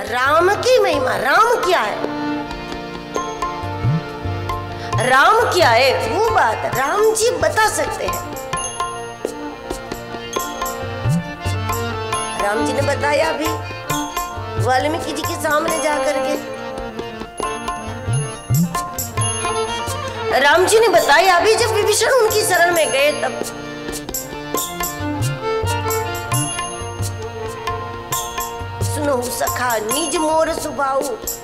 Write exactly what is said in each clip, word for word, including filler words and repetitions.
राम की महिमा, राम क्या है, राम क्या है, वो बात राम जी बता सकते हैं। राम जी ने बताया भी वाल्मीकि जी के सामने जाकर के, राम जी ने बताया भी जब विभीषण उनकी शरण में गए तब। सुनो सखा निज मोर सुभाऊ,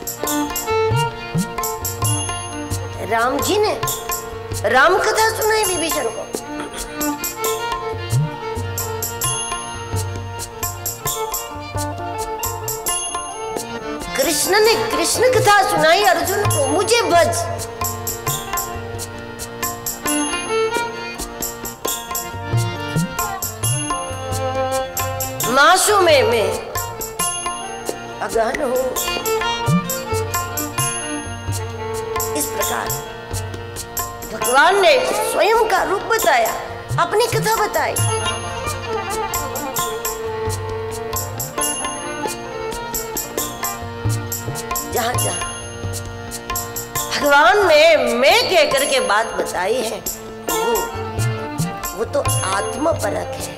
राम जी ने राम कथा सुनाई विभीषण को। कृष्ण ने कृष्ण कथा सुनाई अर्जुन को, मुझे भज। मासों में मैं अगहन हूं। इस प्रकार भगवान ने स्वयं का रूप बताया, अपनी कथा बताई। जहां जहां भगवान ने मैं कह करके बात बताई है, वो वो तो आत्मपरक है।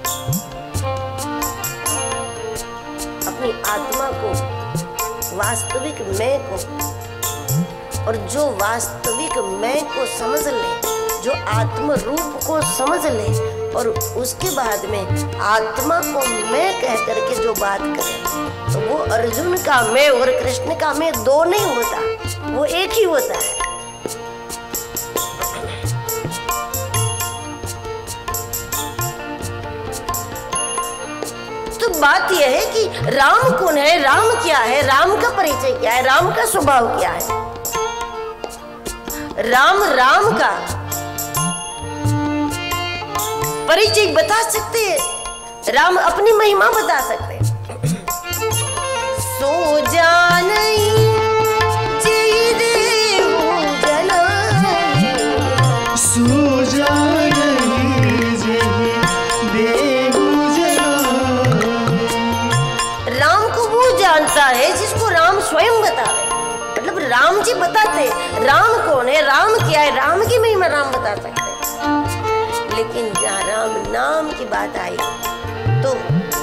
अपनी आत्मा को, वास्तविक मैं को, और जो वास्तविक मैं को समझ ले, जो आत्म रूप को समझ ले, और उसके बाद में आत्मा को मैं कह करके जो बात करे, तो वो अर्जुन का मैं और कृष्ण का मैं दो नहीं होता, वो एक ही होता है। तो बात यह है कि राम कौन है, राम क्या है, राम का परिचय क्या है, राम का स्वभाव क्या है। राम राम का परिचय बता सकते हैं, राम अपनी महिमा बता सकते हैं। सो जानई जय देहु जनाई, सो जानई जय देहु जनाई। राम को वो जानता है जिसको राम स्वयं बतावे। मतलब राम जी बताते राम कौन है, राम क्या है, राम की महिमा राम बता सकते हैं। लेकिन जहाँ राम नाम की बात आई तो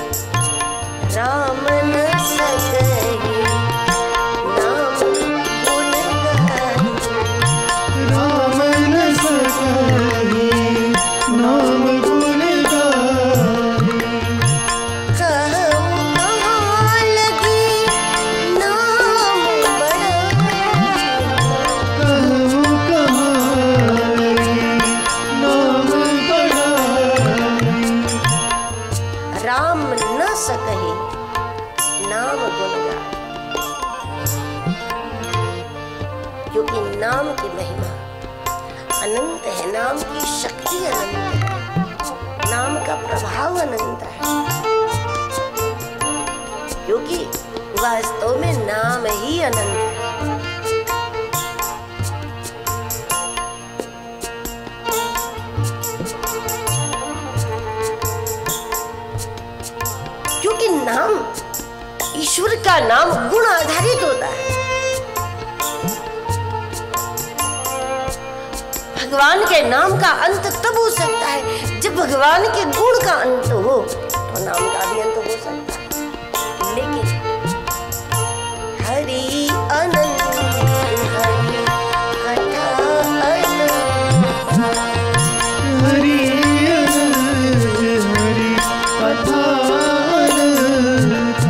राम न सके नाम गुण गाई, राम न सके नाम गुण गाई। कहूँ कहाँ लगी नाम बड़ाई, कहूँ कहाँ लगी नाम बड़ाई। राम न सकहे नाम गुण गाई। क्योंकि नाम की महिमा अनंत है, नाम की शक्ति अनंत है, नाम का प्रभाव अनंत है। क्योंकि वास्तव में नाम ही अनंत है। क्योंकि नाम, ईश्वर का नाम गुण आधारित होता है। भगवान के नाम का अंत तब हो सकता है जब भगवान के गुण का अंत हो, तो नाम का भी अंत हो सकता है। लेकिन हरि अनंत हरि कथा अनंत, हरि अनंत हरि कथा अनंत।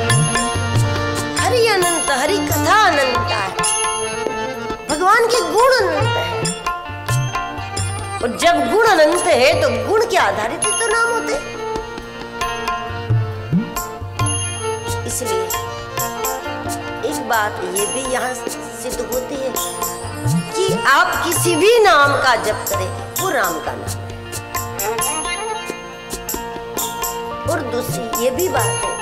हरि अनंत हरि कथा अनंत है। भगवान के गुण अनंत है, और जब गुण अनंत है तो गुण के आधारित ही तो नाम होते। इसलिए एक बात ये भी यहाँ सिद्ध होती है कि आप किसी भी नाम का जप करें, वो राम का नाम है। और दूसरी ये भी बात है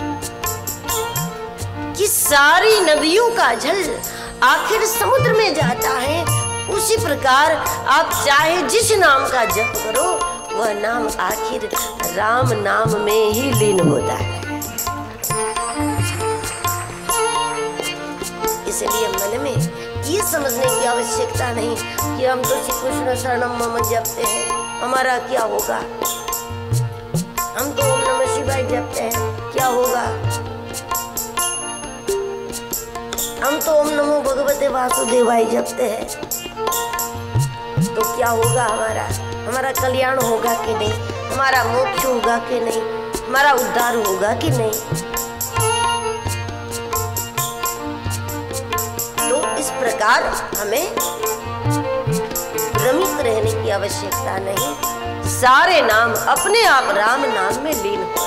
कि सारी नदियों का जल आखिर समुद्र में जाता है, उसी प्रकार आप चाहे जिस नाम का जप करो, वह नाम आखिर राम नाम में ही लीन होता है। इसलिए मन में ये समझने की आवश्यकता नहीं कि हम तो श्री कृष्ण शरणम मम जपते हैं, हमारा क्या होगा। हम तो ओम नमः शिवाय जपते हैं, क्या होगा। हम तो ओम नमो भगवते वासुदेवाय जपते हैं, तो क्या होगा हमारा। हमारा कल्याण होगा कि नहीं, हमारा मोक्ष होगा कि नहीं, हमारा उद्धार होगा कि नहीं। तो इस प्रकार हमें भ्रमित रहने की आवश्यकता नहीं, सारे नाम अपने आप राम नाम में लीन हो।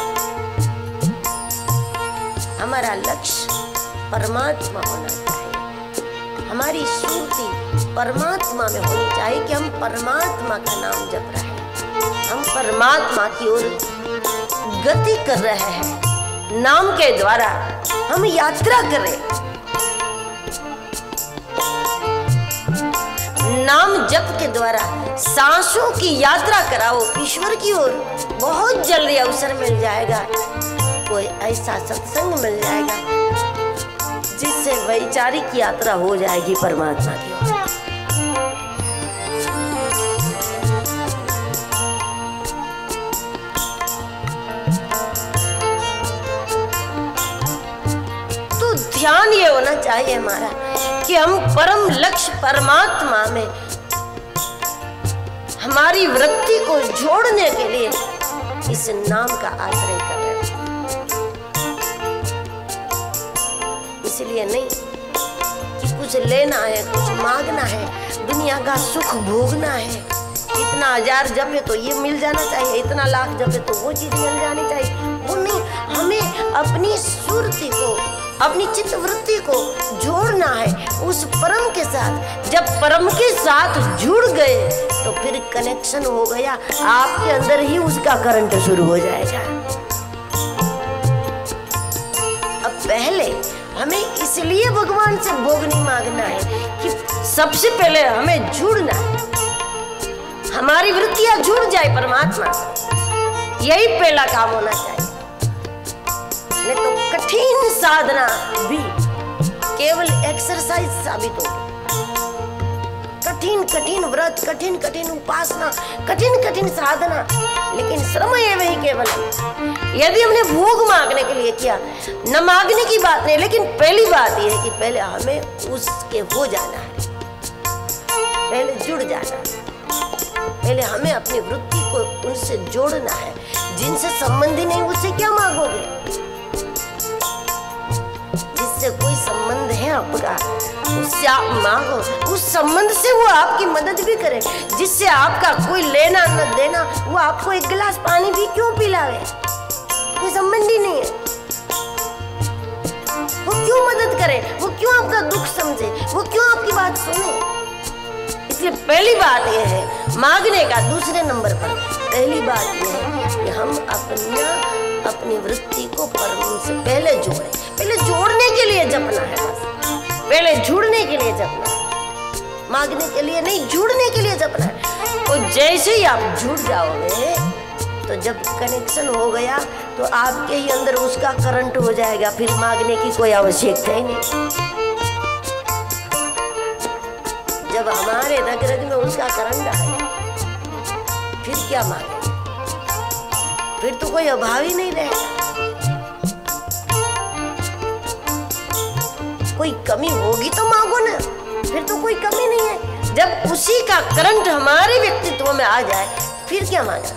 हमारा लक्ष्य परमात्मा होना चाहिए, हमारी स्फूर्ति परमात्मा में होनी चाहिए कि हम परमात्मा का नाम जप रहे हैं, हम परमात्मा की ओर गति कर रहे हैं। नाम के द्वारा हम यात्रा कर रहे हैं। नाम जप के द्वारा सांसों की यात्रा कराओ ईश्वर की ओर। बहुत जल्दी अवसर मिल जाएगा, कोई ऐसा सत्संग मिल जाएगा जिससे वैचारिक यात्रा हो जाएगी परमात्मा की ओर। तो ध्यान ये होना चाहिए हमारा कि हम परम लक्ष्य परमात्मा में हमारी वृत्ति को जोड़ने के लिए इस नाम का आश्रय कर रहे हैं। इसलिए नहीं कि कुछ लेना है, कुछ मांगना है, दुनिया का सुख भोगना है, इतना हजार जपे तो ये मिल जाना चाहिए, इतना लाख जपे तो वो चीज मिल जानी चाहिए। वो नहीं, हमें अपनी सुरती को, अपनी चित्त वृत्ति को जोड़ना है उस परम के साथ। जब परम के साथ जुड़ गए तो फिर कनेक्शन हो गया, आपके अंदर ही उसका करंट शुरू हो जाएगा। अब पहले हमें इसलिए भगवान से भोग नहीं मांगना है कि सबसे पहले हमें जुड़ना है, हमारी वृत्तियां जुड़ जाए परमात्मा से, यही पहला काम होना चाहिए। नहीं तो कठिन साधना भी केवल एक्सरसाइज साबित हो। कठिन कठिन व्रत, कठिन कठिन उपासना, कठिन कठिन साधना, लेकिन श्रम ये वही केवल। यदि हमने भोग मांगने के लिए किया, न मांगने की बात नहीं, लेकिन पहली बात यह है कि पहले हमें उसके हो जाना है, पहले जुड़ जाना है, पहले हमें अपनी वृत्ति को उनसे जोड़ना है। जिनसे संबंध ही नहीं उससे क्या मांगोगे। जिससे कोई संबंध है आपका उससे आप मांगो, उस संबंध से वो आपकी मदद भी करे। जिससे आपका कोई लेना न देना, वो आपको एक गिलास पानी भी क्यों पिलावे, कोई संबंध ही नहीं है। वो क्यों मदद करे, वो क्यों आपका दुख समझे, वो क्यों आपकी बात सुने। इसलिए पहली बात यह है मांगने का। दूसरे नंबर पर पहली बात यह है कि हम अपना अपनी वृत्ति को परम से पहले जोड़ें। पहले जोड़ने के लिए जपना है, बस पहले जुड़ने के लिए जपना है, मांगने के लिए नहीं, जुड़ने के लिए जपना है। और जैसे ही आप जुड़ जाओगे तो जब कनेक्शन हो गया तो आपके ही अंदर उसका करंट हो जाएगा, फिर मांगने की कोई आवश्यकता ही नहीं। जब हमारे रग रग में उसका करंट आए फिर क्या मांगे, फिर तो कोई अभाव ही नहीं रहेगा, कोई कमी होगी तो मांगो ना, फिर तो कोई कमी नहीं है। जब उसी का करंट हमारे व्यक्तित्व में आ जाए फिर क्या मांगा,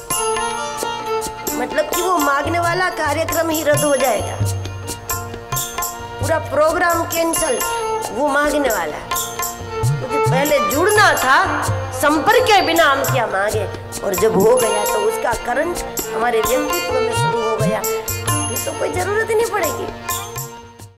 मतलब कि वो मांगने वाला कार्यक्रम ही रद्द हो जाएगा, पूरा प्रोग्राम कैंसल, वो मांगने वाला। क्योंकि पहले जुड़ना था, संपर्क के बिना हम क्या मांगे, और जब हो गया तो उसका करंट हमारे व्यक्तित्व में शुरू हो गया, फिर तो कोई जरूरत ही नहीं पड़ेगी।